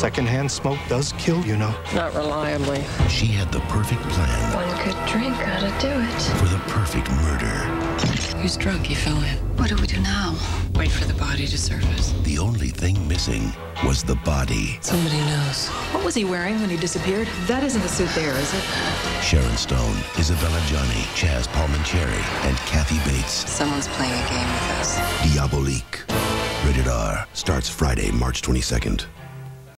Secondhand smoke does kill, you know. Not reliably. She had the perfect plan. One good drink ought to do it. For the perfect murder. He's drunk. He fell in. What do we do now? Wait for the body to surface. The only thing missing was the body. Somebody knows. What was he wearing when he disappeared? That isn't the suit there, is it? Sharon Stone, Isabelle Adjani, Chazz Palminteri, and Kathy Bates. Someone's playing a game with us. Diabolique. Rated R. Starts Friday, March 22nd.